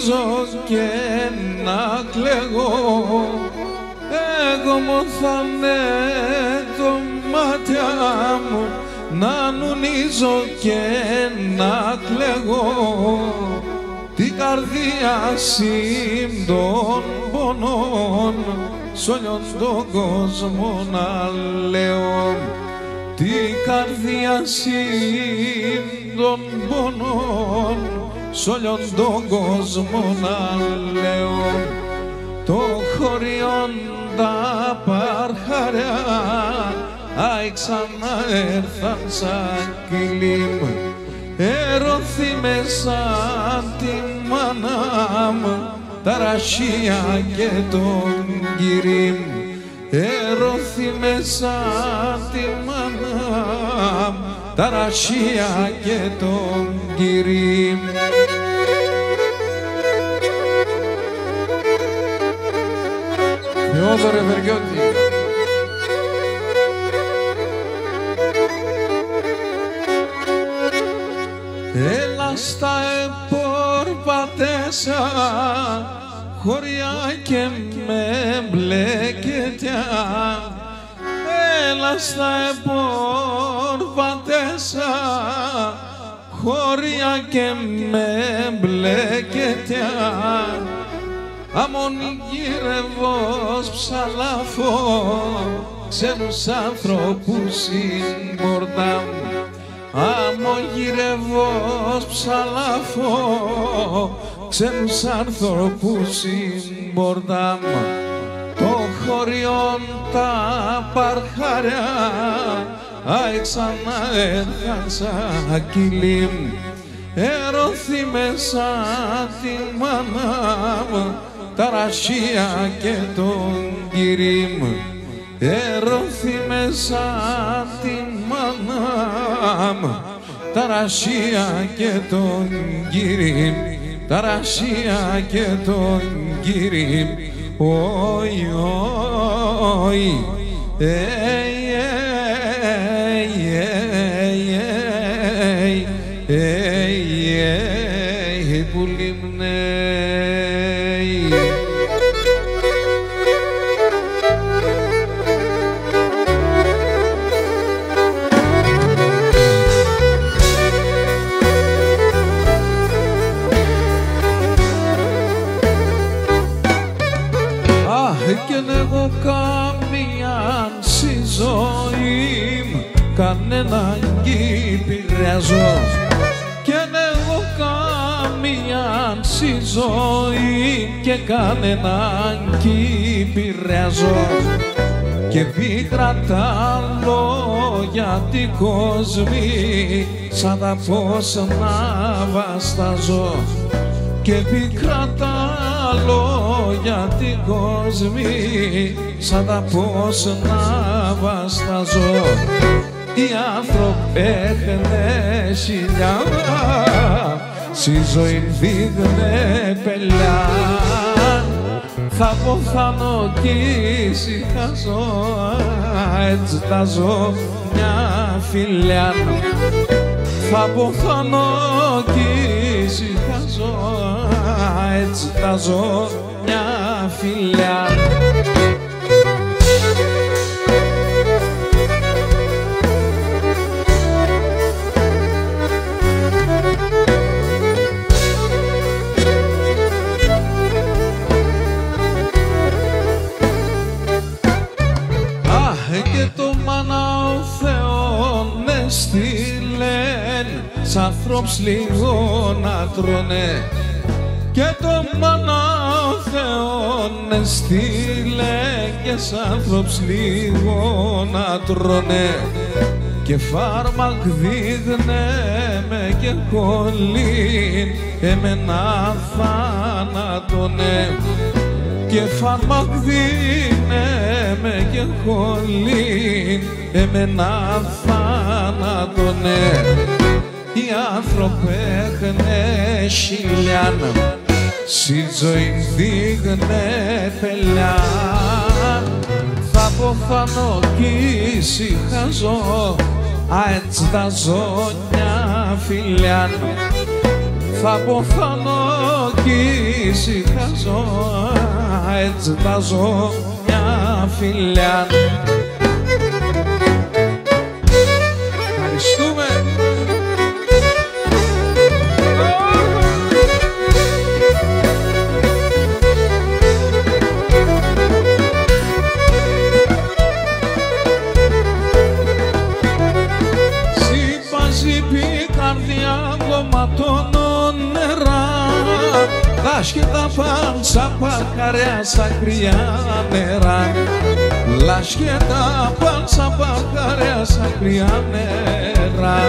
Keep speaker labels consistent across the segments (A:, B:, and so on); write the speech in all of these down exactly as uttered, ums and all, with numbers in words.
A: κανονίζω και να κλαίγω, εγώ μοθάνε το μάτια μου να νουνίζω και να κλαίγω, την καρδία συν των πονών σ' όλον τον κόσμο να λέω, την καρδία συν των πονών σ' όλον τον κόσμο να λέω. Το χωριόν τα παρχαριά άι ξανά έρθαν σαν κυλίμ, ερώθημε σαν τη μάνα μου τα ρασία και τον κυρίμ, ερώθημε σαν τη μάνα μου τα ρασία και τον κυρίμ. Θεόδωρε Βεργιώτη. Έλα στα επορπατέσα χωριά και με μπλεκετιά, έλα στα επορπατέσα χωριά και με μπλεκετιά, αμόνι γύρευος ψαλάφω ξένους άνθρωπους συμπορτά μου, αμογυρεύως ψαλάφω ξένους άνθρωπους συμπορτά μου. Το χωριόν τα παρχαριά άι ξανά έρθαν σαν κυλίμ, ερώθημε σαν τη μάνα μου τα ρασία και τον κυρίμ, ερώθημε σαν τη μάνα μου τα ρασία και τον κυρίμ, τα ρασία και τον κυρίμ. Όι, όι, έι, έι, έι, έι, έι, που λιμνέει. Κι εν εγώ καμίαν στη ζωή μου κανέναν κυπηρέαζω, κι εν εγώ καμίαν στη ζωή και κανέναν κυπηρέαζω, και πίκρα τα λόγια την κόσμη σαν τα πώς να βαστάζω, και πίκρα τα λόγια την κόσμη σαν τα πώς να βαστάζω. Οι άνθρωποι έχουνε χιλιά, στη ζωή δείχνε πελιά, θα ποθάνω κι ησυχάζω, έτσι τα ζω μια φιλιά, θα ποθάνω κι ησυχάζω, έτσι τα ζω μια φιλιά. Αχ, και το μάνα ο Θεόν έστειλεν σ' άνθρωπους λίγο να τρώνε, και το μάνα ο Θεόν έστειλε και σ' άνθρωπους λίγο να τρώνε, και φάρμακ δείχνε με και κολλήν εμένα θάνατονε, και φάρμακ δείχνε με και κολλήν εμένα θάνατονε. Οι άνθρωποι έχουνε χιλιάν, στη ζωή δείχνε πελιά, θα ποθάνω κι ησυχάζω, α, έτσι τα ζω μια φιλιά, θα ποθάνω κι ησυχάζω, έτσι βάζω μια φιλιά. Ευχαριστούμε. Λάσχετα παν σαν παρκαρέα σαν κρυά νερά. Λάσχετα παν σαν παρκαρέα σαν κρυά νερά.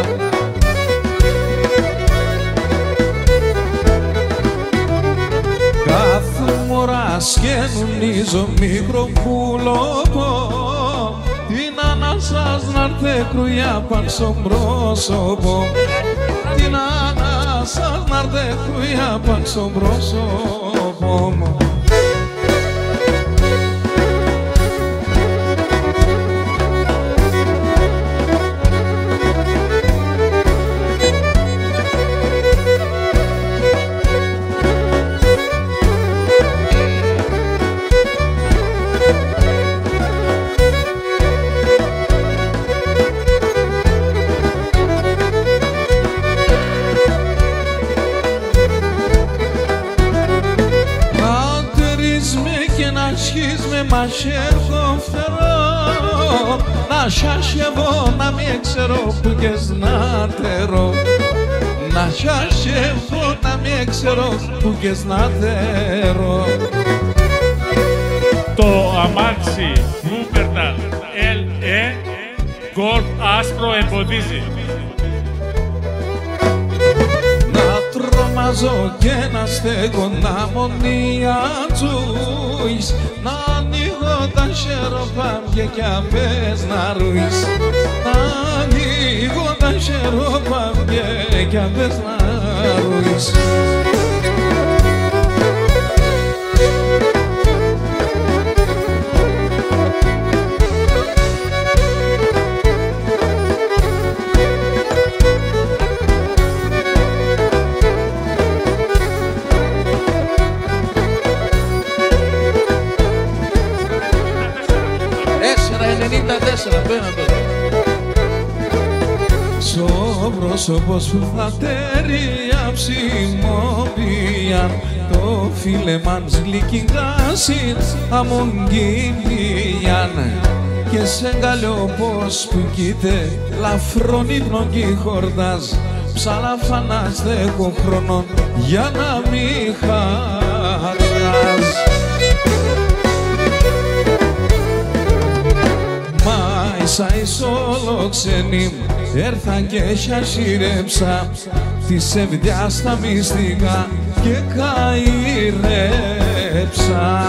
A: Κάθε μωρά σκενονίζω μικρό πουλόπο. Την ανάσας να'ρθε κρουιά παν στο πρόσωπο. Την ανάσας να'ρθε κρουιά παν στο πρόσωπο μου. Μα έρχω φτερώ, να σιάσχευω, να μην ξέρω που και σνάτερω. Να σιάσχευω, να μην ξέρω που και σνάτερω.
B: Το αμάξι Βούπερταλ ελ ι Gold άσπρο εμποδίζει.
A: Να τρομάζω και να στέκω, να μονιατζούεις, να ανοίγω τα χεροπάμια κι απές να ρούεις. Να ανοίγω τα χεροπάμια κι απές να ρούεις. Στο πρόσωπο σου θα ταιριάψει μόμπια, το φίλεμαν σλικιγκάσιν αμογγυλιάν. Και σε γκαλιό πως που κοίται λαφρόν ύπνο κι χορτάζ, ψαλαφανά στέκω χρόνο για να μη χαράς. Μάισα εις όλο ξένη έρθα και σιρέψα της ευδιάς στα μυστικά και καηρέψα.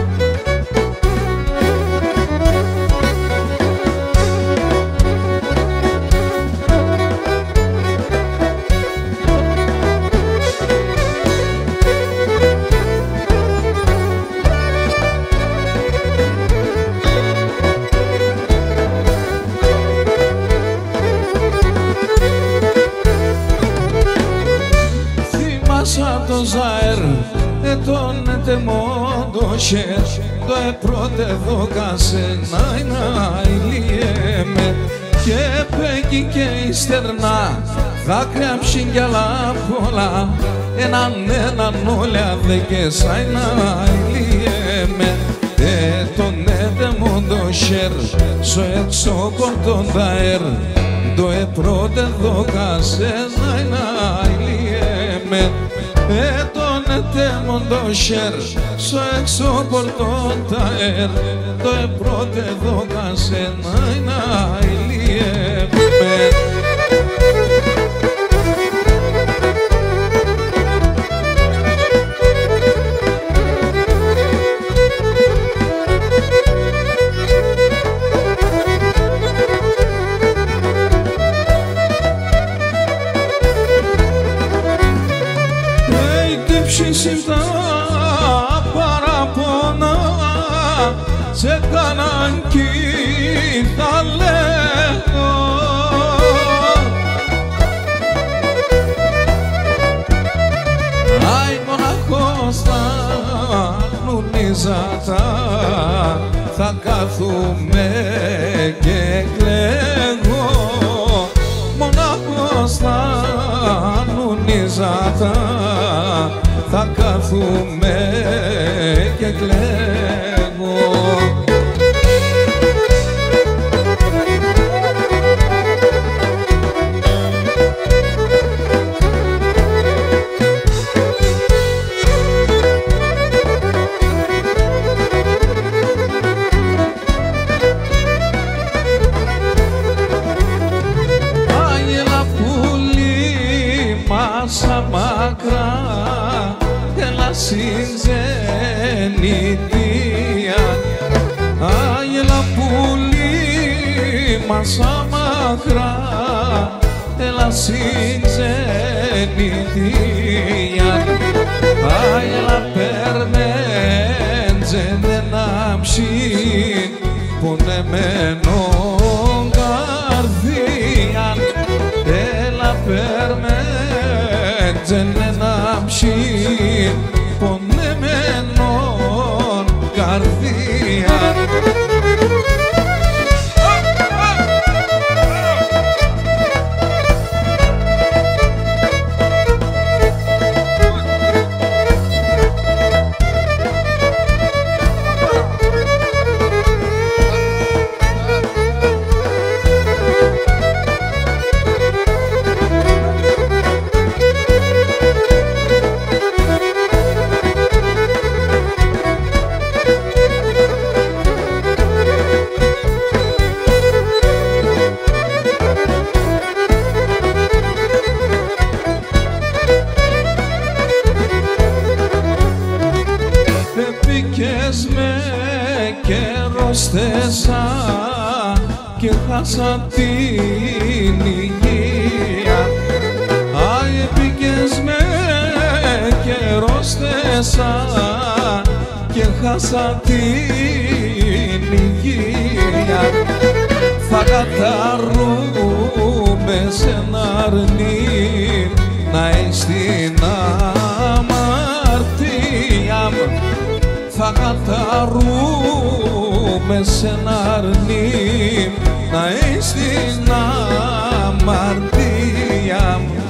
A: Το ζαέρ, ετώνεται μόντο χέρ, το επρώτε δόκασε να είναι ηλιέμε. Και πέγει και η στερνά, δάκρυα ψυγιαλά πολλά, έναν έναν όλα δεκέσα να ηλιέμε. Ετώνεται μόντο χέρ, σο έξω κορτών δαέρ, το επρώτε δόκασε να είναι ηλιέμε. Ετώνεται μόντο χέρ, σο έξω πορτών τα ερ, το επρώτε δόκασε να είναι ηλιέμε. Τα παραπονά σε κάναν κι τα λέγω. Άι μοναχός θα νύζατα θα κάθουμε και κλαίγω, μονάχος θα νύζατα θα κάθουμε και κλαίγω. Μάσα μακρά, έλα συγγενητία. Άγελα πουλί, μάσα μακρά, έλα συγγενητία. Άγελα πέρμεντζεν ένα ψήν, πονεμένο καρδίαν. Έλα πέρμεντζεν ένα ψήν, πονεμένον καρδίαν. Πήγες με και ρωστέσα και χάσα την υγεία. Άι, πήγες με και ρωστέσα και χάσα την υγεία. Θα καταρρούμε σε ένα αρνί να είσαι στην αμαρτία μου. Θα καταρρούμε σε ένα αρνί να είσαι στην αμαρτία μου.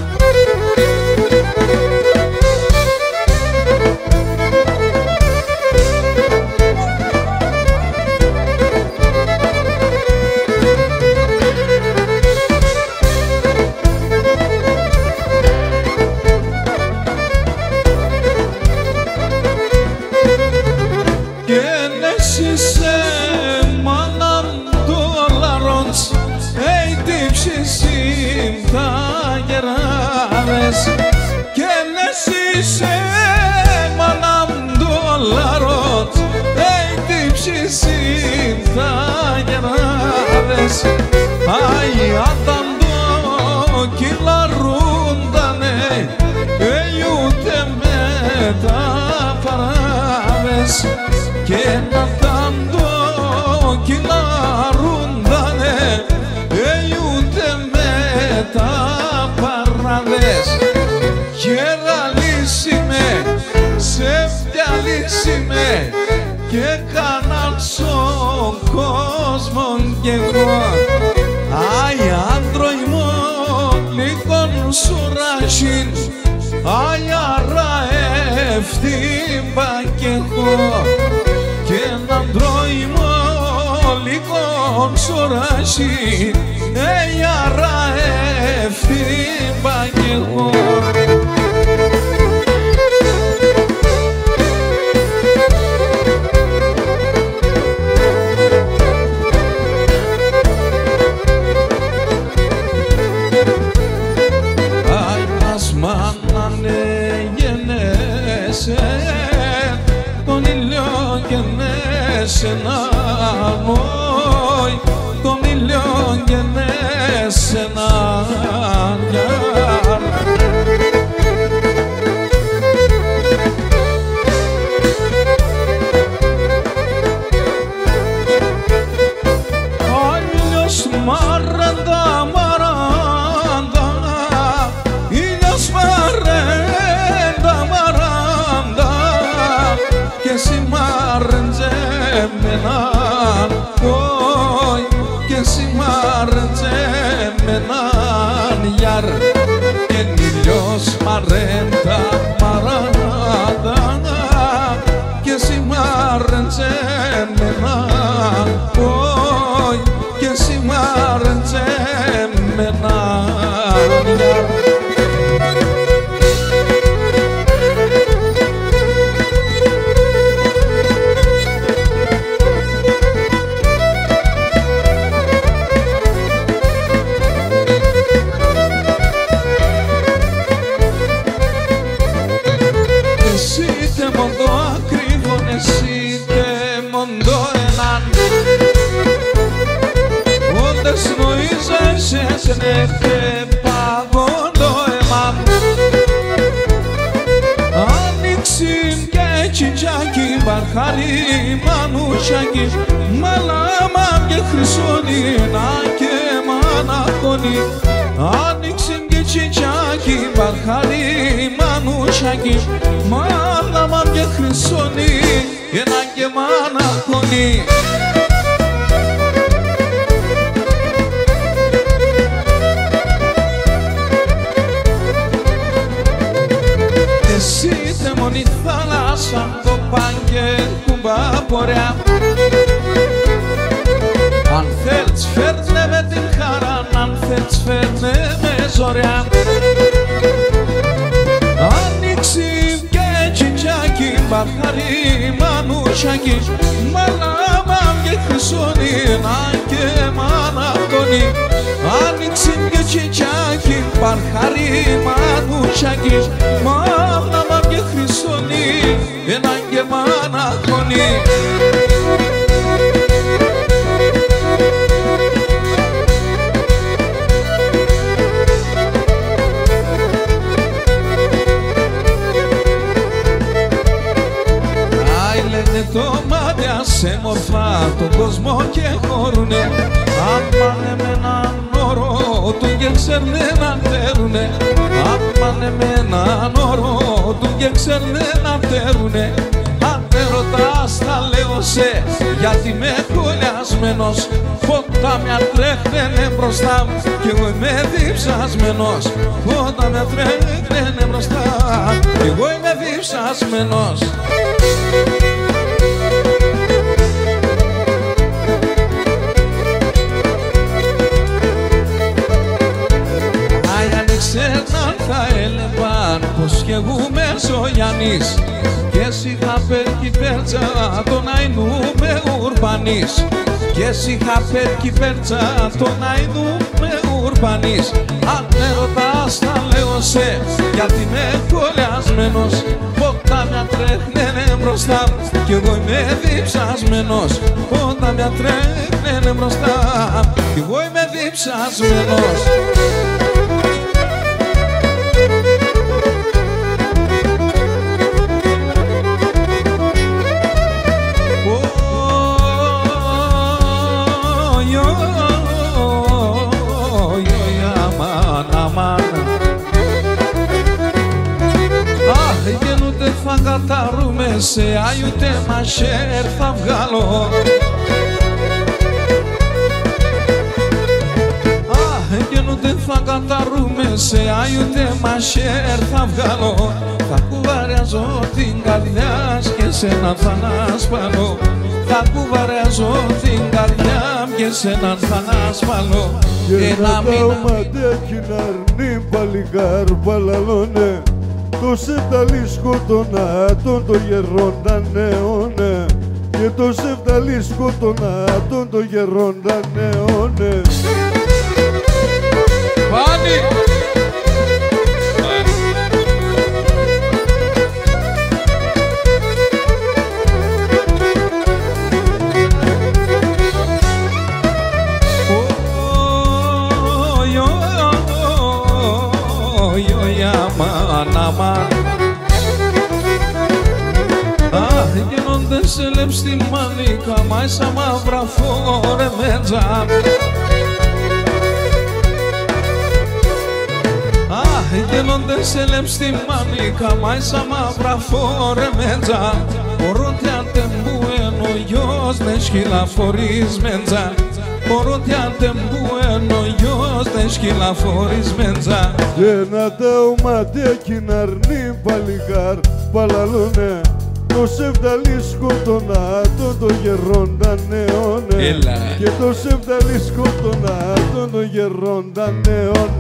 A: Και νεσίσε μάναμ δολάρος, ει τύψισιν τα γεράδες. Άι, άταντο κυλαρούντανε, ει ούτε με τα παράδες. Και να τάντο κυλαρούντανε, ει ούτε με τα παράδες. Γεραλίσιμε, σε φτιαλίσιμε και κάναν στον κόσμο κι εγώ. Άι, άντρο ημών λίγον σουράσιν, άι, άρα ευθύμπα κι εγώ. Και έναν άντρο ημών λίγον σουράσιν, άι, άρα ευθύμπα κι εγώ. Τον ήλιο γενέσαι μόι, τον ήλιο γενέσαι ο ήλιος μαράντα μαράντα, ήλιος μαράντα μαράντα, και εσύ εμένα κόι και σημάρτσε εμένα γιάρ και νιλιός μαρέντα μαράντα και σημάρτσε εμένα κόι και σημάρτσε εμένα γιάρ. Ναι και παγόντο εμάν άνοιξιν και τσιτσάκι μπαρχάρι μανουσάκι μαλάμα και χρυσόνι να και μαναχώνει άνοιξιν και τσιτσάκι μπαρχάρι μανουσάκι μαλάμα και χρυσόνι να και μαναχώνει. Εσύτε μόνη θάλασσα το πάγκε κουμπά πορεία αν θέλεις φέρνε με την χαρά, αν θέλεις φέρνε με ζωριά άνοιξη και τσιτσάκι μπαρχάρι μανουσάκι μαλάμα και χρυσόνι να και μαναχώνει άνοιξη και τσιτσάκι μπαρχάρι μανουσάκι μαλάμα και χρυσόνι ένα και μαναχώνει. Το μάτια σε μορφά τον κόσμο και χώρουνε άμα με έναν όρο του και ξέρνε να τέρουνε άμα με έναν όρο του και ξέρνε να τέρουνε αν με ρωτάς θα λέω σε γιατί με κολλιασμένος όταν με τρέχνε μπροστά μου κι εγώ είμαι διψασμένος όταν με τρέχνε μπροστά κι εγώ είμαι διψασμένος. Ξέρναν θα έλεγαν πως κι εγώ Μεσογιάννης και σιγά πέρκει πέρτσα τον Αϊνού με ουρμπανής και σιγά πέρκει πέρτσα τον Αϊνού με ουρμπανής αν με ρωτάς θα λέω σε γιατί είμαι κολλιασμένος όταν με τρέχνε μπροστά κι εγώ είμαι διψασμένος όταν με τρέχνε μπροστά κι εγώ είμαι διψασμένος. Θα καταρούμε σε άιουτε μασέρ θα βγάλω Αχ, γεννούτε θα καταρούμε σε άιουτε μασέρ θα βγάλω θα κουβαριάζω την καρδιά και σε έναν θα ανασπαλώ θα κουβαριάζω την καρδιά και σε έναν θα ανασπαλώ
C: και να τα ματέκι να αρνεί παλιγάρ παλαλώνε το σεφταλί σκοτώνα τον το γερόντα νεώνε και το σεφταλί σκοτώνα τον το γερόντα νεώνε.
A: Πάνι! Αχ, γίνονται σε λέψη μανίκα μάισα μαύρα φορεμέτζα Αχ, γίνονται σε λέψη μανίκα μάισα μαύρα φορεμέτζα Ορώνται ante μου ενώ γιος δεν σκυλαφορισμέντζα Μωρότι αντεμπουένο γιος δεν σκυλαφορισμέντζα
C: Και να τα οματέκι να αρνεί παλιγάρ παλαλώνε το σεφταλίσκο τον άτον το γερόντα νεώνε και το σεφταλίσκο τον άτον το γερόντα νεώνε.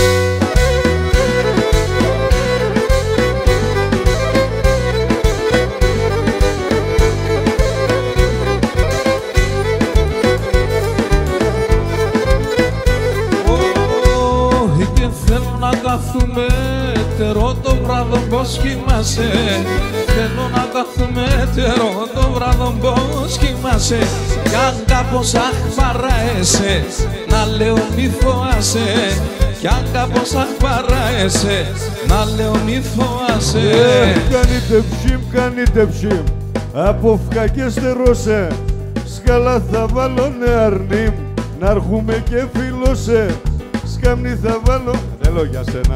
A: Και θέλω να κάθουμε τερό το βράδο πως κοιμάσαι Θέλω να κάθουμε τερό το βράδο πως κοιμάσαι Κι αν κάπως αχ παράεσαι να λέω μη φοάσαι Κι αν κάπως αχ παράεσαι να λέω μη φοάσαι
C: Κάνετε ψήμ, κάνετε ψήμ από φκα και στερώσε Σκαλά θα βάλω αρνήμ να έρχουμε και φιλώσε Σκάμνη θα βάλω, δεν λέω για σένα.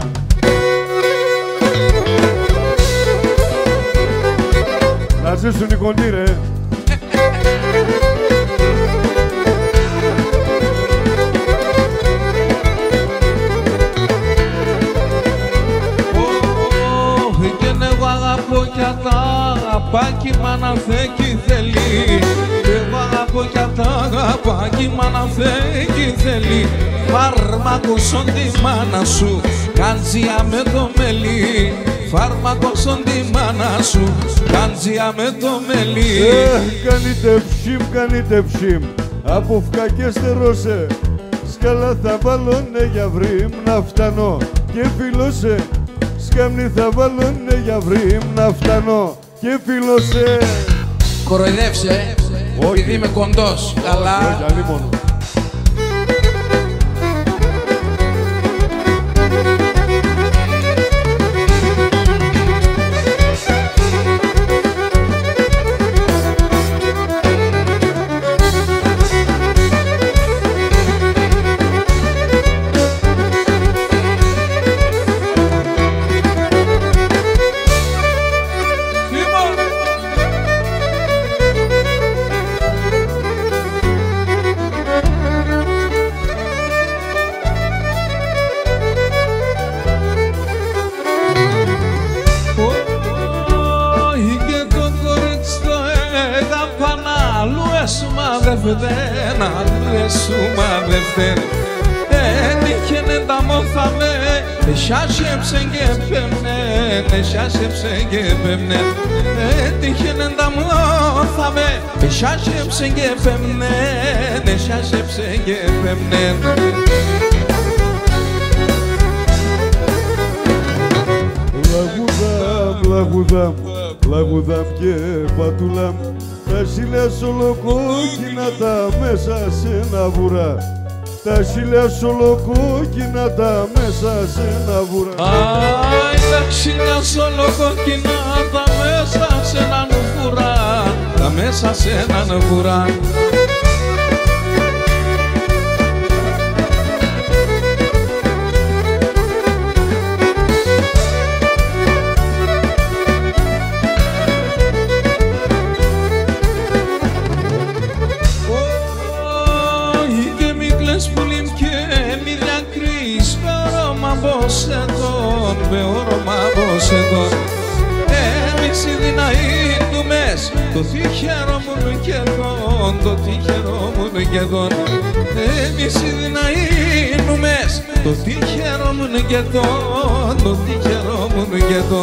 C: Να ζήσουν οι κοντοί ρε.
A: Και εγώ αγαπώ κι τα αγαπάκι μάνα θέκει θέλει Εγώ αγαπώ κι τα αγαπάκι μάνα θέκει θέλει Φάρμακο σον τη μάνα σου, κάντζια με το μέλι Φάρμακο σον τη μάνα σου, κάντζια με το μέλι
C: Ε, κάνετε ψήμ, κάνετε ψήμ από φκα και στερώσε Σκαλά θα βάλωνε για βρήμ να φτάνω και φιλώσε Σκάμνη θα βάλωνε για βρήμ να φτάνω και φιλώσε
A: Κοροϊδεύσε, επειδή είμαι κοντός, καλά
C: Όχι, άλλη μόνο.
A: Δεν αλλού μαδευτέν Έτυχαινε τα μόθαμε Εσιάσεψε και πέμνεν Εσιάσεψε και πέμνεν Έτυχαινε τα μόθαμε Εσιάσεψε και πέμνεν Εσιάσεψε και πέμνεν
C: Λαγουδάμ, λαγουδάμ, λαγουδάμ και πατουλάμ Τα σίλια σολοκόκκινα τα μέσα σε ένα βουρά Τα σίλια σολοκόκκινα τα μέσα σε ένα βουρά
A: Άι, τα σίλια σολοκόκκινα τα μέσα σε έναν βουρά Τα μέσα σε έναν βουρά με όρομα πως εδώ εμείς οι δυναήτουμες το τυχερό μου και εδώ το τυχερό μου και εδώ εμείς οι δυναήτουμες το τυχερό μου και εδώ το τυχερό μου και εδώ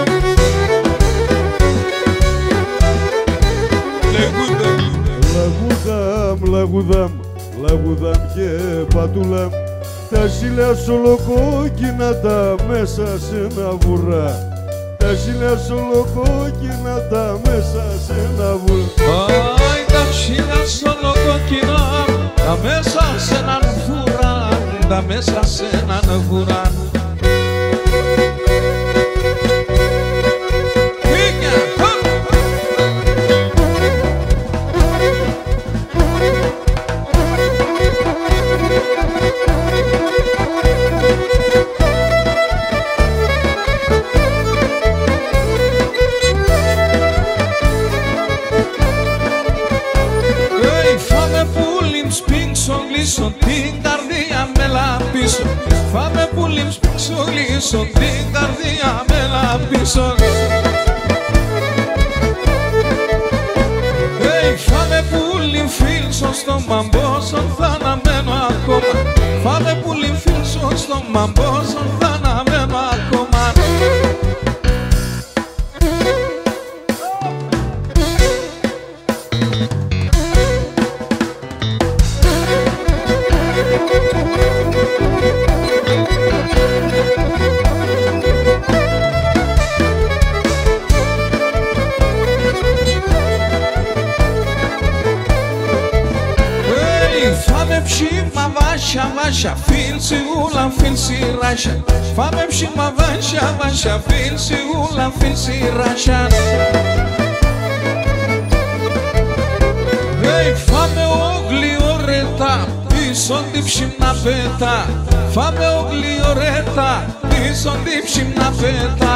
C: Λαγουδάμ, λαγουδάμ, λαγουδάμ και πατουλάμ Τα σίλια σολοκόκκινα τα μέσα σε ένα βουρά Τα σίλια σολοκόκκινα τα μέσα σε ένα βουρά
A: Άι, τα σίλια σολοκόκκινα τα μέσα σε έναν βουρά Τα μέσα σε έναν βουρά λύσω την καρδία με λαπίσω. Φάμε πουλί σου λύσω την καρδία με λαπίσω. Hey, φάμε πουλί φίλσο στο μαμπόσον θα αναμένω ακόμα. Φάμε πουλί φίλσο στο μαμπόσον θα αναμένω ακόμα. Fame pshima vasha vasha filsi ula filsi rasha. Fame pshima vasha vasha filsi ula filsi rasha. Hey, fame ogli oreta pison di pshimna peta. Fame ogli oreta pison di pshimna peta.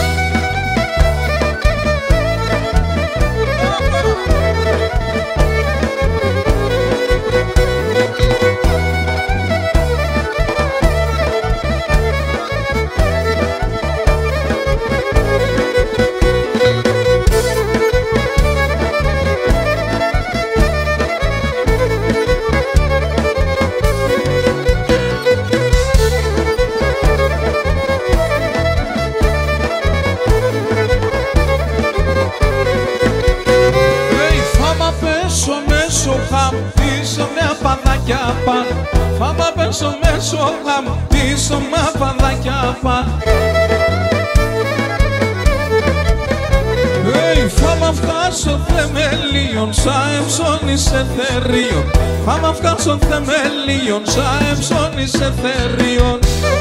A: Πίσω με απανάκια πάνω. Φάμα πέσω μέσω γάμ. Πίσω με απανάκια πάνω. Hey, φάμα βγάσω θεμελίων σαν εμψώνεις εθερίων. Φάμα βγάσω θεμελίων σαν εμψώνεις εθερίων.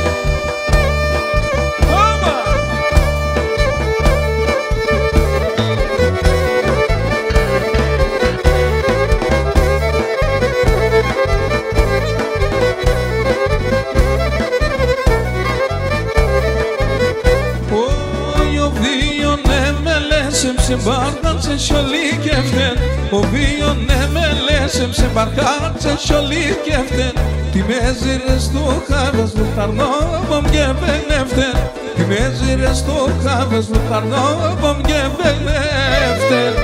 A: Συμπάρκατσε σιολίκευτεν. Ο βίον εμελέσεμ συμπάρκατσε σιολίκευτεν. Τι μέζηρες του χάβες μου χαρνόβομ και βεγνεύτεν. Τι μέζηρες του χάβες μου χαρνόβομ και βεγνεύτεν.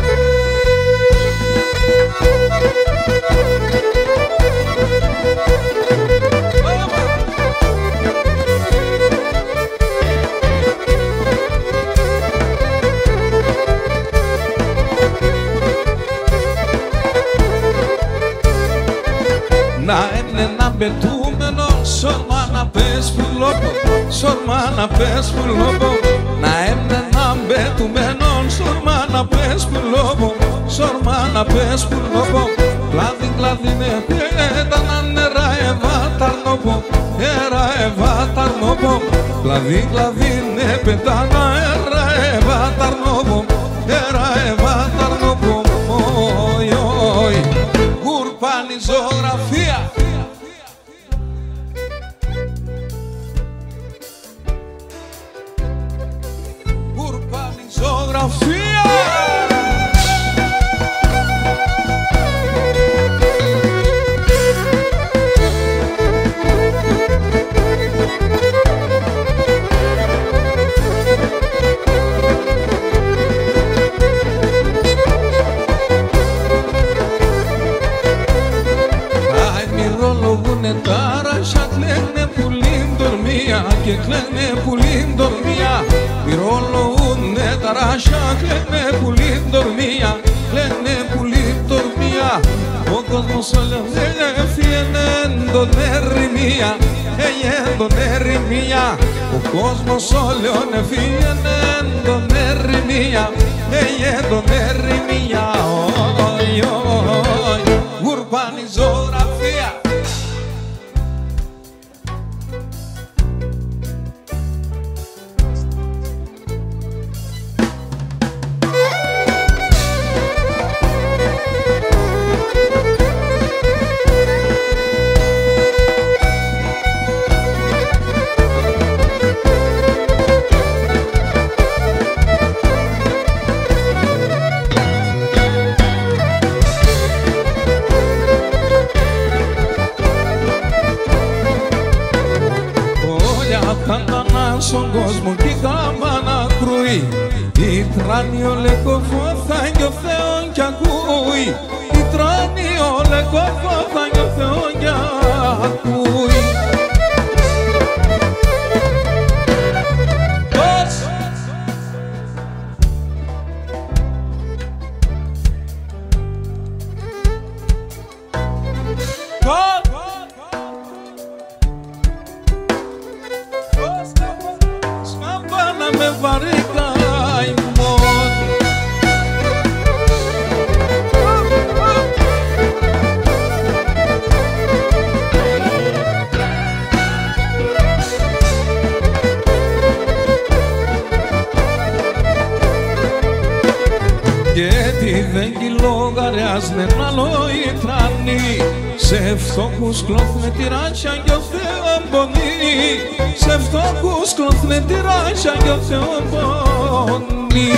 A: Να είναι ένα πετούμενο, σόρμα να πες πουλόπο, σόρμα να πες πουλόπο. Να είναι ένα πετούμενο, σόρμα να πες πουλόπο, σόρμα να πες πουλόπο. Κλάδι, κλάδι, ναι, πέτανα νερά, εβά, ταρνόπο, νερά, εβά, ταρνόπο. Κλάδι, κλάδι, ναι, πέτανα νερά, εβά, ταρνόπο, νερά, εβά, ταρνόπο. Όι, όι, γουρπάνη ζωγραφία. Γουρπάνη ζωγραφία. Και κλαίνε πουλήν τορμία. Μυρολογούνε τα ράσια. Κλαίνε πουλήν τορμία. Κλαίνε πουλήν τορμία. Ο κόσμος όλος έφυγε τον ερημία. Έγινε τον ερημία. Ο κόσμος όλος έφυγε τον ερημία. Έγινε τον ερημία. Όι, όι, γουρπάνη ζωγραφία. στον κόσμο κι η καμπάνα κρούει. Η τράνη ο λεκόφο θα νιώ ο Θεόν κι ακούει. Η τράνη ο λεκόφο θα νιώ ο Θεόν κι ακούει. Σκαμπάνα με βαρύ καημόν. Γιατί δεν κυλόγαριάζνε άλλο η τρανή. Σε φτωχούς κλώθνε τυράνσια κι ο Θεόν πονεί. Σε φτωχούς κλώθνε τυράνσια κι ο Θεόν πονεί.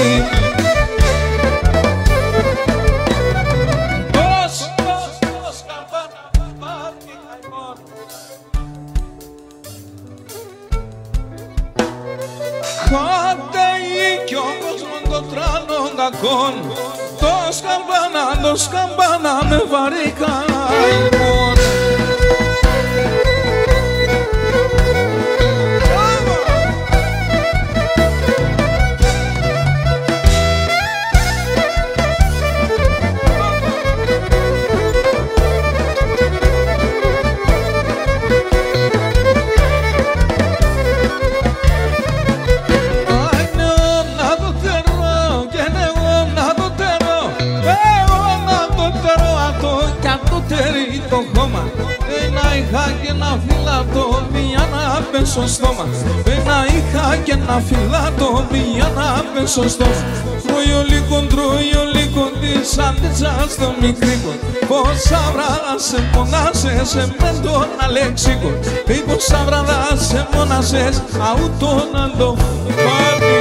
A: Χαντέει κι ο κόσμον το τράνον κακόν. Το σκαμπάνα, το σκαμπάνα με βαρύ καημόν. Το χώμα ένα είχα και ένα φυλάτο μια να πες στο στόμα. Ένα είχα και ένα φυλάτο μια να πες στο στόμα. Τρώει τρώει της άντιτσας στο μικρίκο. Πόσα βράδα σε μονάσες με τον Αλέξικο. Πόσα βράδα σε μονάσες αού τον Αντοφάνη.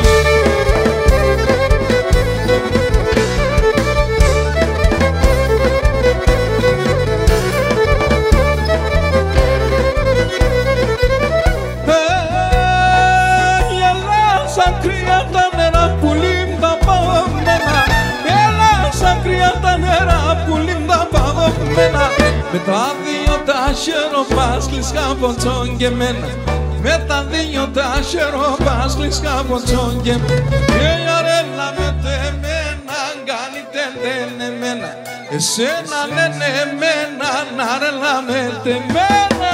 A: Με τα δύο τα χεροπάς κλεισκα ποτσόν και μένα. Με τα δύο τα χεροπάς κλεισκα ποτσόν και μένα. Και η αρέλα με τεμένα κάνει τεντεν εμένα. Εσένα λένε εμένα να αρέλα με τεμένα.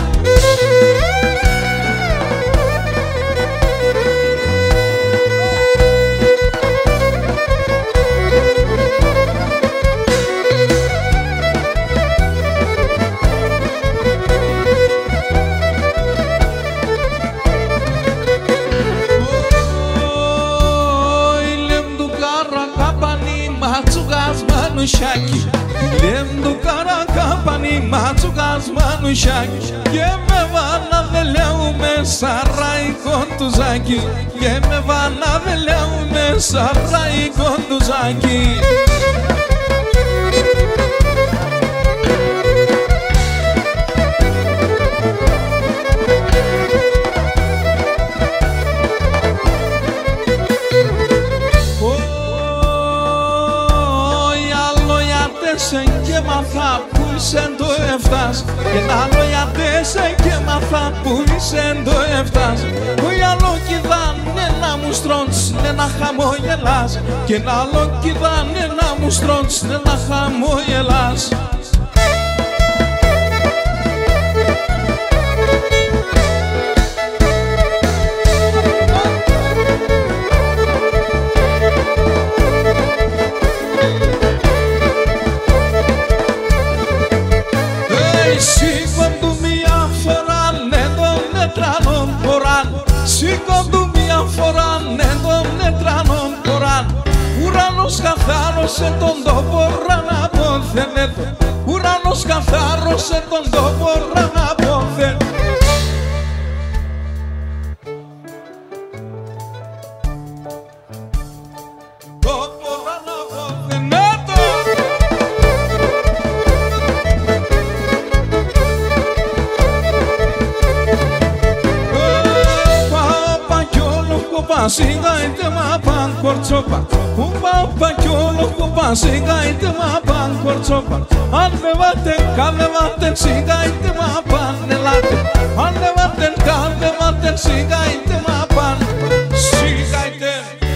A: Μανουσιάκι, λέμ του καρακάπανι μάτσουκας μανουσιάκι. Και με βάνα δε λέουμε σαραϊκό του ζάκι. Και με βάνα δε λέουμε σαραϊκό του ζάκι. Και μάθα που είσαι το εφτάς. Και ένα άλλο για τέσσερα και μάθα που είσαι το εφτάς. Το άλλο κηδάνε να μου στρώνεις, ναι να χαμογελάς. Και ένα άλλο κηδάνε να μου στρώνεις, ναι να χαμογελάς. Σήκω του μια φορά, ναι τον νετράνον κοράν. Σήκω του μια φορά, ναι τον νετράνον κοράν. Ουρανός καθάρωσε τον τόπο ραναπόθεν. Ουρανός καθάρωσε τον τόπο ραναπόθεν. Τόπο ραναπόθεν. κορτσόπα, που πάπα κι όλο κουπά, σιγάιτε μα παν κορτσόπα. Ανεβάτε, κατεβάτε, σιγάιτε μα παν, ελάτε. Ανεβάτε, κατεβάτε, σιγάιτε μα παν, σιγάιτε.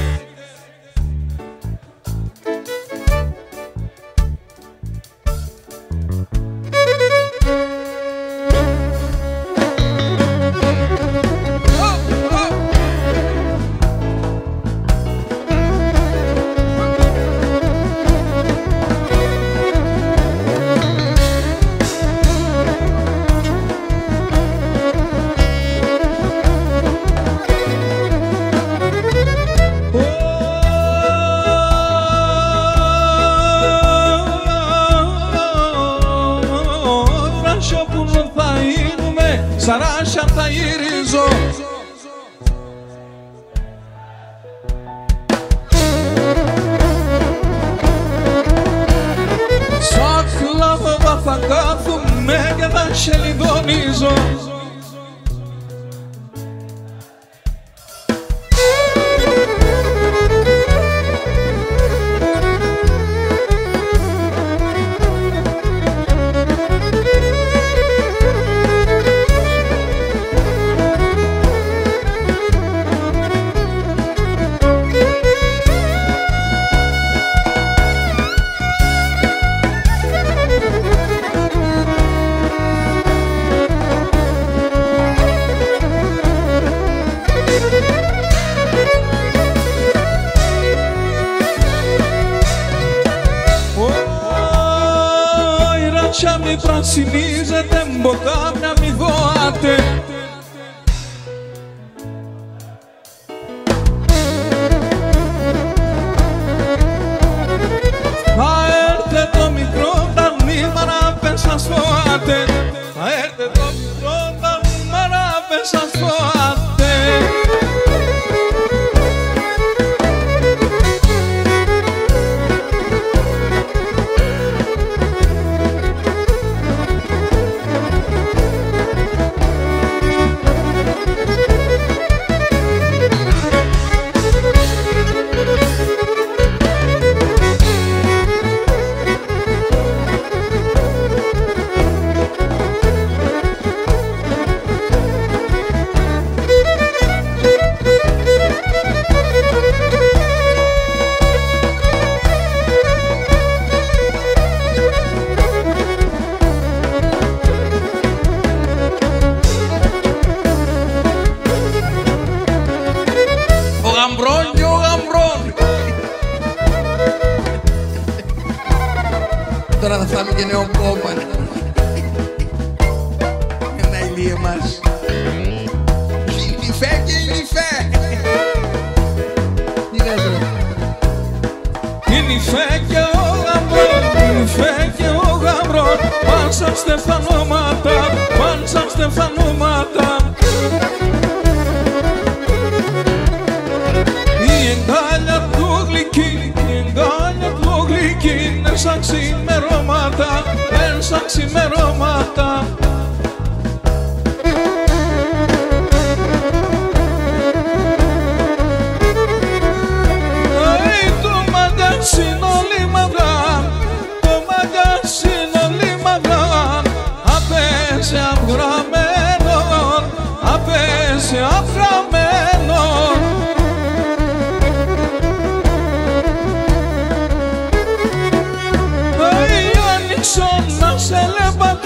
A: Σαράσια τα γυρίζω. Σαν κλάβα θα κάθομαι και θα σελιδονίζω. Ράτσια μη πρασινίζετε, μποκάμια μη δώατε. Θα έρθε το μικρό τα νήμαρα πες σας φοάτε. Θα έρθε το μικρό τα νήμαρα πες σας φοάτε.
D: Τώρα θα φάμε και νέο κόμμα. Ένα ηλίε μας. Λιφέ και λιφέ. Τι λες ρε.
A: Η λιφέ και ο γαμπρόν, η λιφέ και ο γαμπρόν, παν σαν στεφανώματα, παν σαν στεφανώματα. Η εγκάλια του γλυκή, η εγκάλια του γλυκή, είναι σαν ξημερώματα, είναι σαν ξημερώματα. Το μαγκάσιν όλη μαυρά, το μαγκάσιν όλη μαυρά, απέσε αφγραμμένον, απέσε αφγραμμένον. Άνοιξω να σε λεπα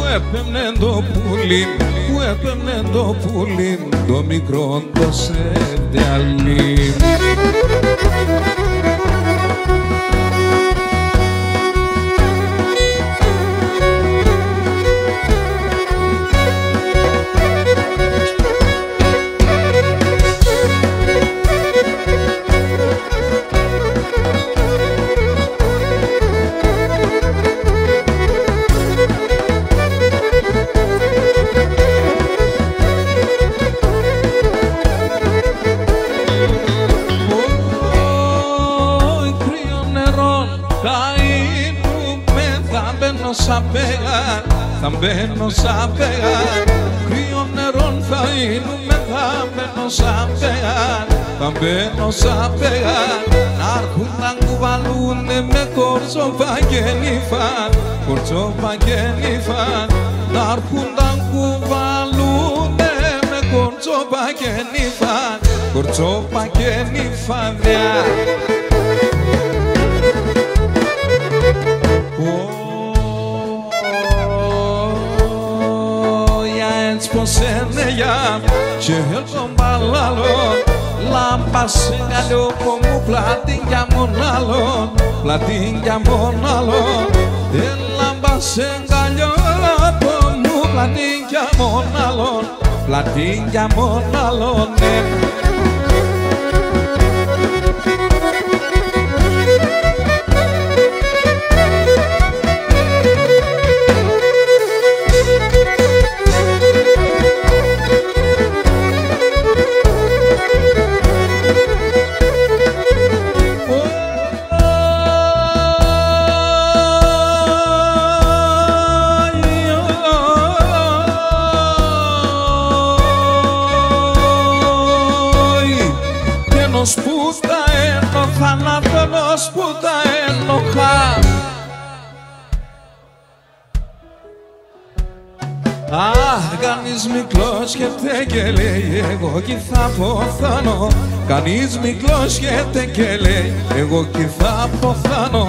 A: έπαιρνε το πουλί, που έπαιρνε το πουλί, το μικρό το σεντεαλί. Σαν πέγαν, θα μπαίνω σαν πέγαν, κρύο νερόν θα είνουμε, θα μπαίνω σαν πέγαν, θα μπαίνω σαν πέγαν, να έρχουν να κουβαλούνε με κορτσόπα και νύφαν, κορτσόπα και νύφαν, να έρχουν να κουβαλούνε με κορτσόπα και νύφαν, κορτσόπα και νύφαν. Πως είναι για και τον παλάλον, λάμπα σε γαλλιόπο μου, πλάτη για μονάλον, πλάτη για μονάλον, λάμπα σε γαλλιόπο μου, πλάτη για μονάλον, πλάτη για μονάλον. Που τα ένοχα, θάνατος που τα ένοχα. Αχ, κανείς μικρός σκέφτε και λέει εγώ κι θα ποθάνω. Κανείς μικρός σκέφτε και λέει εγώ κι θα ποθάνω.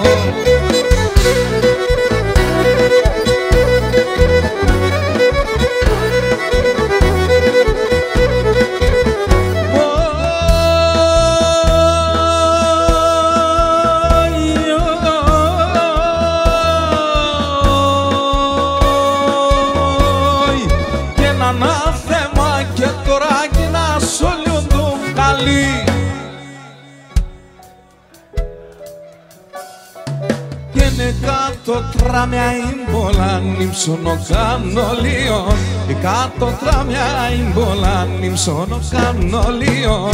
A: Κάτω τραμιά ιμπολάν ύψωνο κανολίον, και κάτω τραμιά ιμπολάν ύψωνο κανολίον.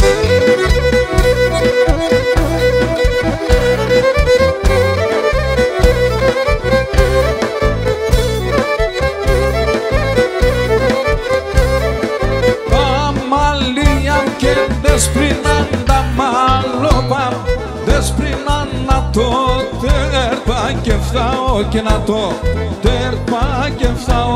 A: Τα μαλλία και δεσπρινάν τα μαλλόπα, δεσπρινάν να το τέρπα και φθάω και να το τέρπα και φθάω.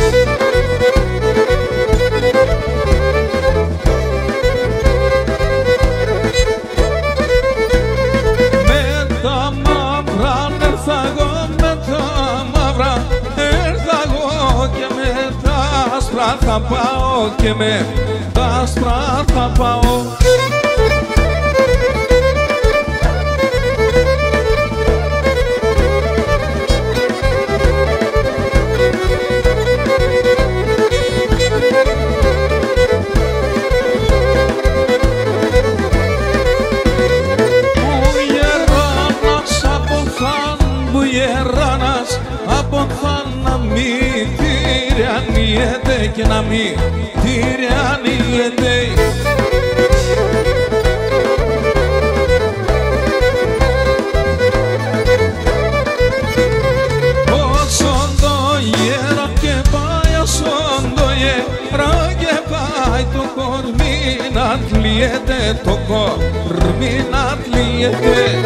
A: Με τα μαύρα έρθα εγώ, με τα μαύρα έρθα εγώ, και με τα άσπρα θα πάω, και με τα άσπρα θα πάω. Και να μην τυραννιέται. Όσον το γέρο και πάει, όσον το γέρο και πάει, το κορμί να τλιέται, το κορμί να τλιέται.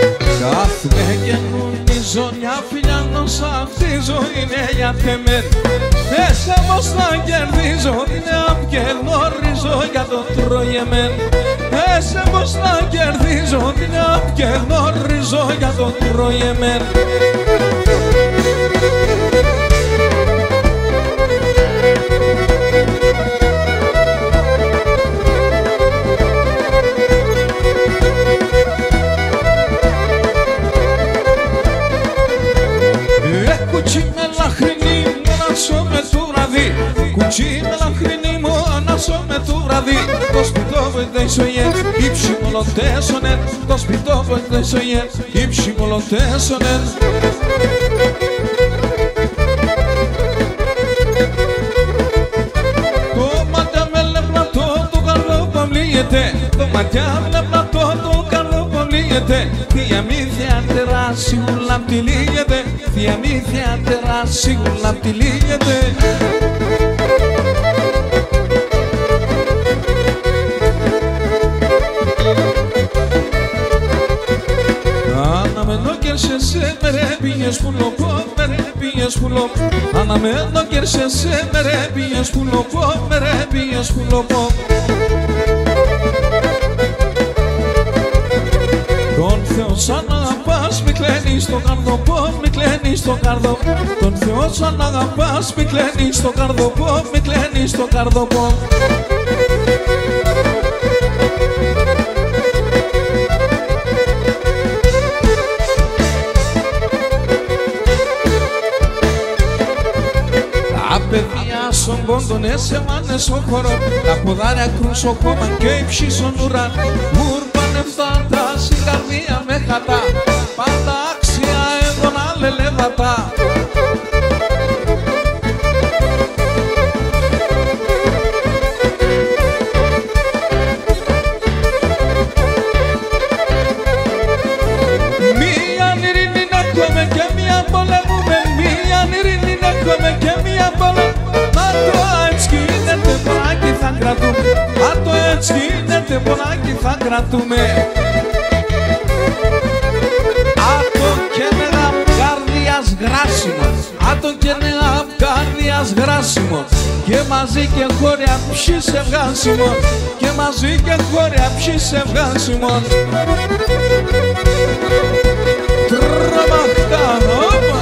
A: Μια φιλιά νος αυτή η ζωή είναι για τεμέν. Μέσα πως θα κερδίζω μια και γνωρίζω για το τρώγεμεν. Μέσα πως θα κερδίζω μια και γνωρίζω για το τρώγεμεν. Κουτσί με λαχρινή μου ανάσω με το βραδύ. Κουτσί με λαχρινή μου ανάσω με το βραδύ. Το σπιτό βοηθήσω γεν, ύψη μολοτέσονεν. Το σπιτό βοηθήσω γεν, ύψη μολοτέσονεν. Το ματιά με λεπλατό το καρδό παυλίγεται. Το ματιά με λεπλατό το καρδό παυλίγεται. Διαμήθεια τεράσιουλα απ' τη λύγεται. Διαμήθεια τεράσιουλα απ' τη λύγεται. Αναμένω και σε σε μερε πήγες που λοπώ, μερε πήγες που λοπώ. Αναμένω και σε σε μερε πήγες που λοπώ, μερε πήγες που λοπώ. Τον Θεό σαν αγαπάς μη κλαίνεις το καρδοπό, μη κλαίνεις το καρδοπό. Τον Θεό σαν αγαπάς μη κλαίνεις το καρδοπό, μη κλαίνεις το καρδοπό. Τα παιδιά στον πόντον έσεμανε στο χώρο. Τα ποδάρια κρούσο χώμα και υψίσον ουράν. Φτάτα στην καρδία με χατά. Πάντα άξια έντονα λελεύατα. Μίαν ειρήνη να έχουμε και μία πολεμούμε. Μίαν ειρήνη να έχουμε και μία πολεμούμε. Μα το έτσι γίνεται πονάκι θα κρατούμε. Μα το έτσι γίνεται πονάκι θα κρατούμε. Άτον και νεγα καρδιάς γράσιμος. Άτον και νεγα καρδιάς γράσιμος. Και μαζί και χώρια ψης ευγάσιμος. Και μαζί και χώρια ψης ευγάσιμος. Τρομαχτά, όπα.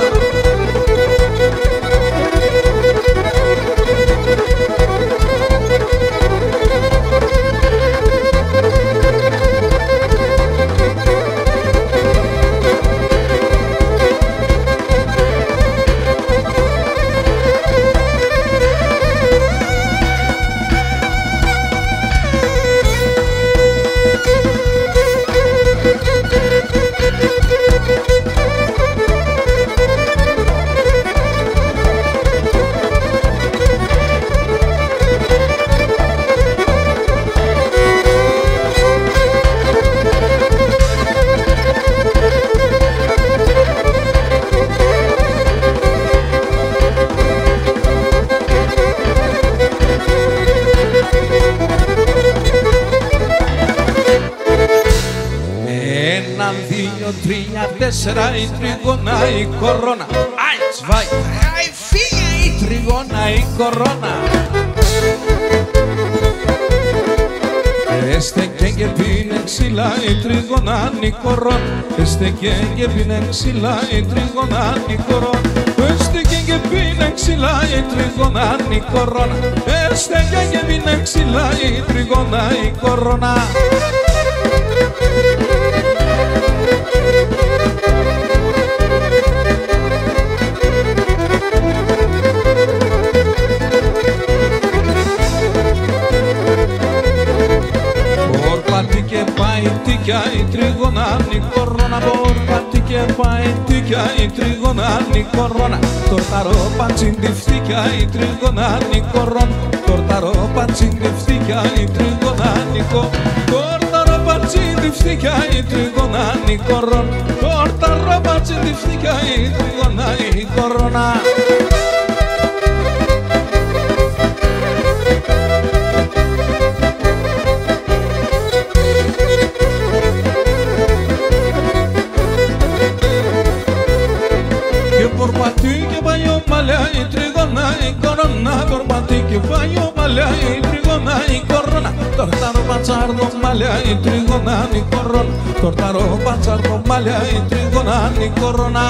A: Τρία, τέσσερα, η τριγώνα, η κορώνα. Eins, zwei, drei, vier, η τριγώνα, η κορώνα. Este και πίνε ξυλά, η τριγώνα, η κορώνα. Este και πίνε ξυλά, η τριγώνα, η κορώνα. Este και πίνε ξυλά, η τριγώνα, η κορώνα. Este και πίνε ξυλά, η τριγώνα, η κορώνα. Πορπατήκε παϊτίκια η τριγώνα η κορώνα. Πορπατήκε παϊτίκια η τριγώνα η κορώνα. Τορταρό πατσιντιφτίκια η τριγώνα η κορώνα. Τορταρό πατσιντιφτίκια η τριγώνα η κορώνα. Τορταρό πατσιντιφτίκια η τριγώνα η κορώνα. Τορταρό πατσιντιφτίκια η τριγώνα η κορώνα. Πορπατήκε παλιό μαλλιά η τριγώνα η κορώνα. πατσάρδο μαλλιά η τρίγωνα νικορών. Τορταρό πατσάρδο μαλλιά η τρίγωνα νικορώνα.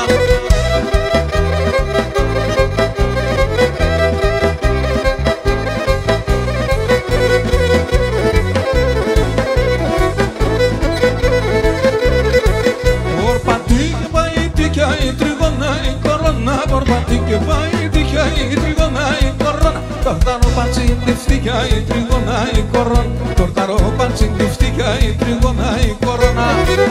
A: Πορπατή και πάει τυχαία η τριγωνά η κορώνα. Τορταρό πατσίν τη φτύχια η τριγωνά η κορώνα. Τορταρό πατσίν τη φτύχια η τριγωνά η κορώνα.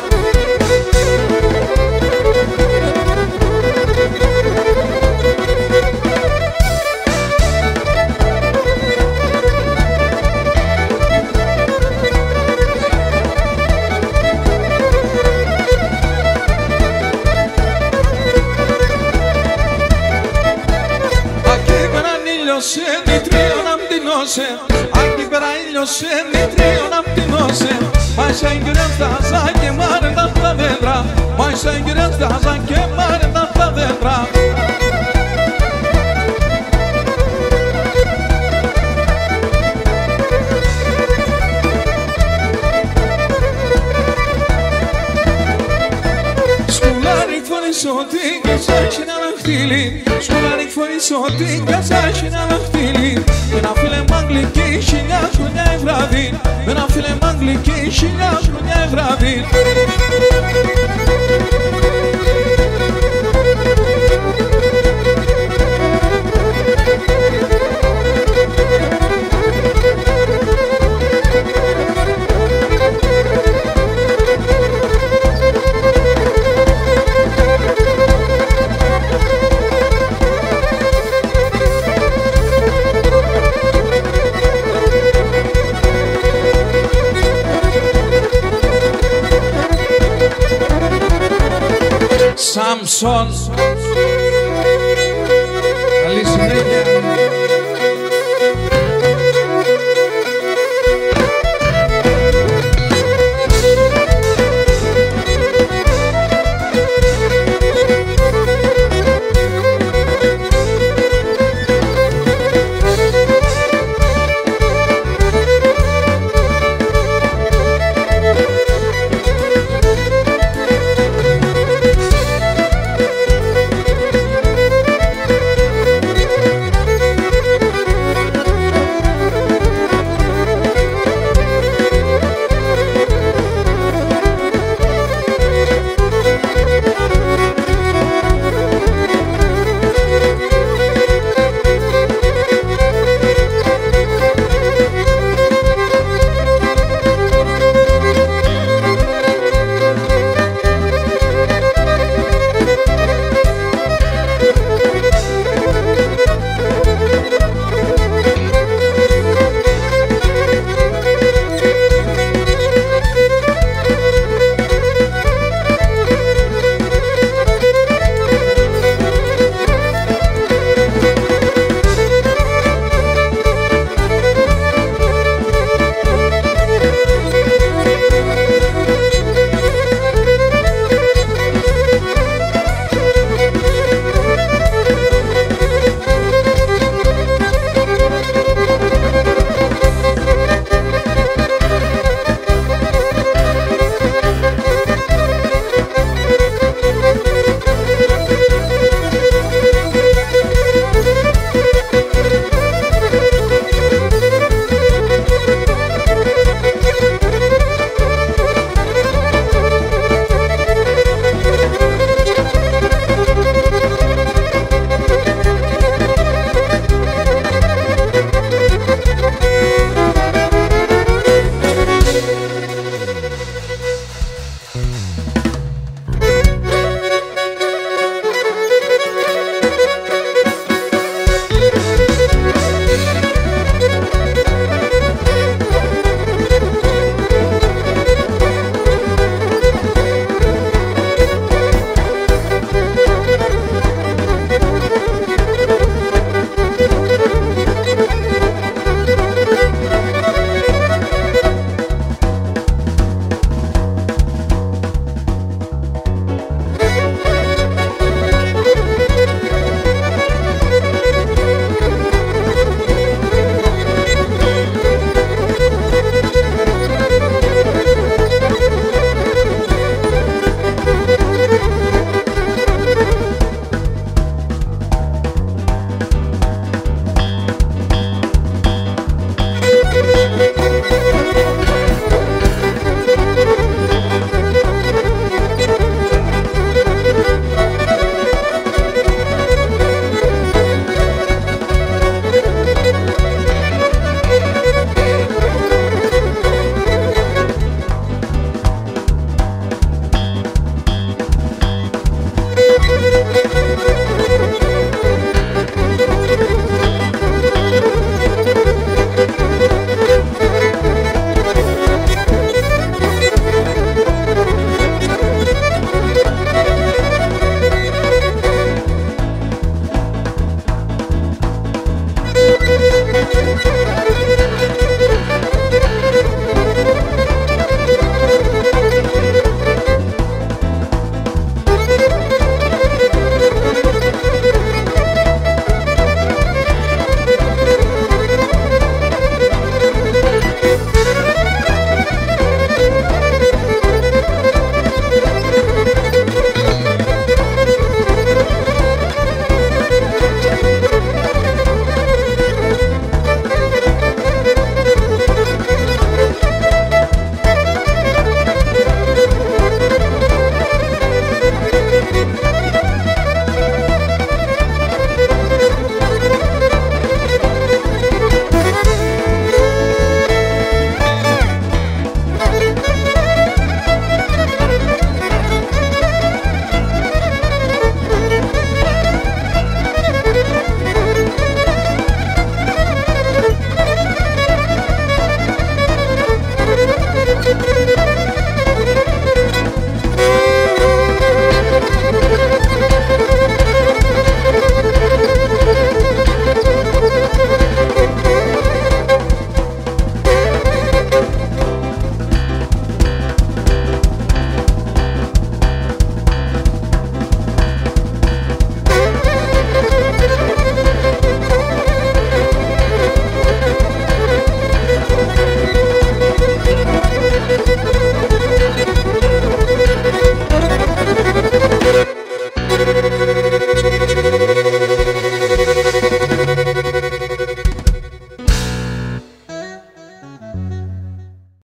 A: Ήλιωσε νητρίο να μτυνώσε, εκεί πέρα ήλιωσε νητρίο να μτυνώσε. Μα σαν γκρεμτάζα και μάρεταν τα δέντρα, μα σαν γκρεμτάζα και μάρεταν τα δέντρα. Ότι κασάχει να λαχτήλει, σκουλάρικ φορείς ότι κασάχει να λαχτήλει. Με ένα φίλε μ' αγγλική χιλιά χρονιά ευράδι, με ένα φίλε μ' αγγλική χιλιά χρονιά ευράδι. Σάμσον